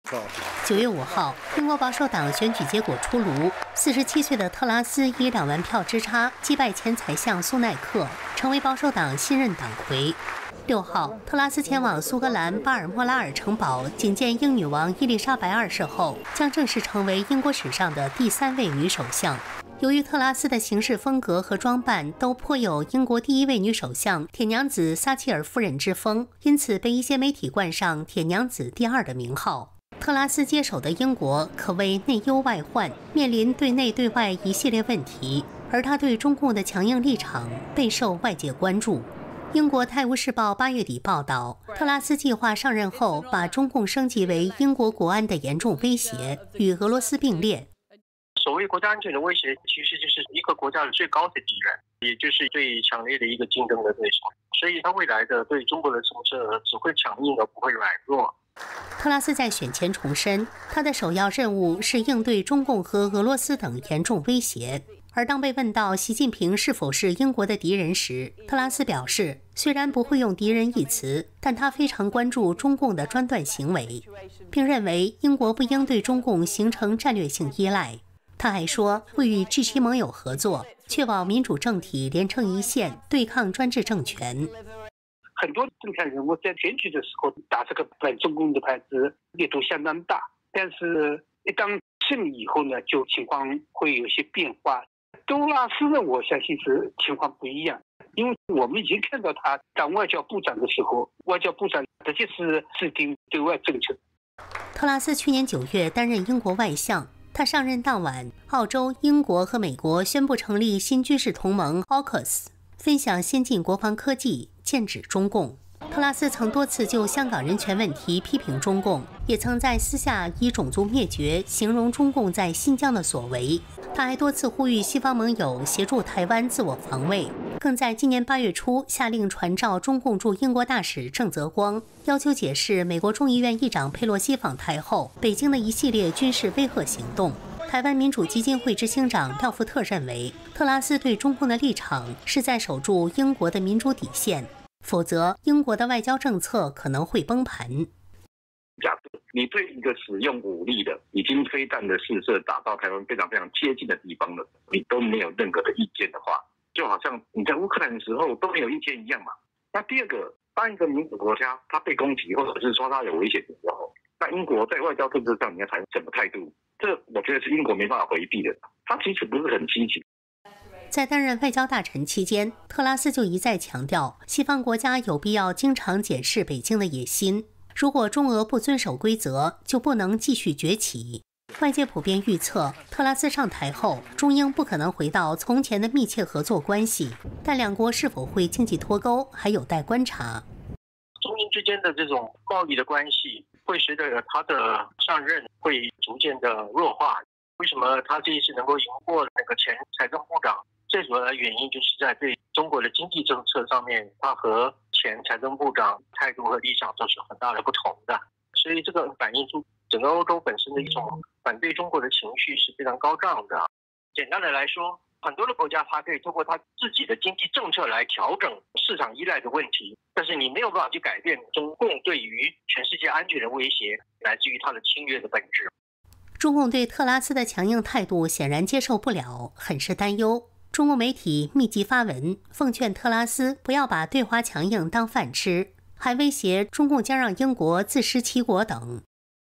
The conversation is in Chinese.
9月5号，英国保守党选举结果出炉，47岁的特拉斯以2万票之差击败前财相苏奈克，成为保守党新任党魁。6号，特拉斯前往苏格兰巴尔莫拉尔城堡觐见英女王伊丽莎白2世后，将正式成为英国史上的第3位女首相。由于特拉斯的行事风格和装扮都颇有英国第1位女首相铁娘子撒切尔夫人之风，因此被一些媒体冠上铁娘子第2的名号。特拉斯接手的英国可谓内忧外患，面临对内对外一系列问题，而他对中共的强硬立场备受外界关注。英国《泰晤士报》8月底报道，特拉斯计划上任后把中共升级为英国国安的严重威胁，与俄罗斯并列。 所谓国家安全的威胁，其实就是一个国家的最高的敌人，也就是最强烈的一个竞争的对手。所以他未来的对中国的政策只会强硬而不会软弱。 特拉斯在选前重申，他的首要任务是应对中共和俄罗斯等严重威胁。而当被问到习近平是否是英国的敌人时，特拉斯表示，虽然不会用敌人一词，但他非常关注中共的专断行为，并认为英国不应对中共形成战略性依赖。他还说，会与 G7 盟友合作，确保民主政体连成一线，对抗专制政权。 很多政坛人物在选举的时候打这个反中共的牌子力度相当大，但是一当胜利以后呢，就情况会有些变化。多拉斯呢，我相信是情况不一样，因为我们已经看到他当外交部长的时候，外交部长直接是制定对外政策。 特拉斯去年9月担任英国外相。他上任当晚，澳洲、英国和美国宣布成立新军事同盟 AUKUS， 分享先进国防科技，剑指中共。特拉斯曾多次就香港人权问题批评中共，也曾在私下以种族灭绝形容中共在新疆的所为。他还多次呼吁西方盟友协助台湾自我防卫，更在今年8月初下令传召中共驻英国大使郑泽光，要求解释美国众议院议长佩洛西访台后北京的一系列军事威吓行动。台湾民主基金会执行长廖福特认为，特拉斯对中共的立场是在守住英国的民主底线，否则英国的外交政策可能会崩盘。 假设你对一个使用武力的、已经飞弹的试射打到台湾非常非常接近的地方了，你都没有任何的意见的话，就好像你在乌克兰的时候都没有意见一样嘛。那第二个，当一个民主国家它被攻击，或者是说它有危险的时候，那英国在外交政策上你要采取什么态度？这我觉得是英国没办法回避的。它其实不是很积极。 在担任外交大臣期间，特拉斯就一再强调，西方国家有必要经常检视北京的野心。如果中俄不遵守规则，就不能继续崛起。外界普遍预测，特拉斯上台后，中英不可能回到从前的密切合作关系，但两国是否会经济脱钩，还有待观察。 中英之间的这种贸易的关系，会随着他的上任会逐渐的弱化。为什么他这一次能够赢过那个前财政部长？最主要的原因就是在对中国的经济政策上面，他和前财政部长态度和立场都是很大的不同的，所以这个反映出整个欧洲本身的一种反对中国的情绪是非常高涨的。简单的来说，很多的国家它可以通过它自己的经济政策来调整市场依赖的问题，但是你没有办法去改变中共对于全世界安全的威胁，来自于它的侵略的本质。 中共对特拉斯的强硬态度显然接受不了，很是担忧。中国媒体密集发文，奉劝特拉斯不要把对华强硬当饭吃，还威胁中共将让英国自食其果等。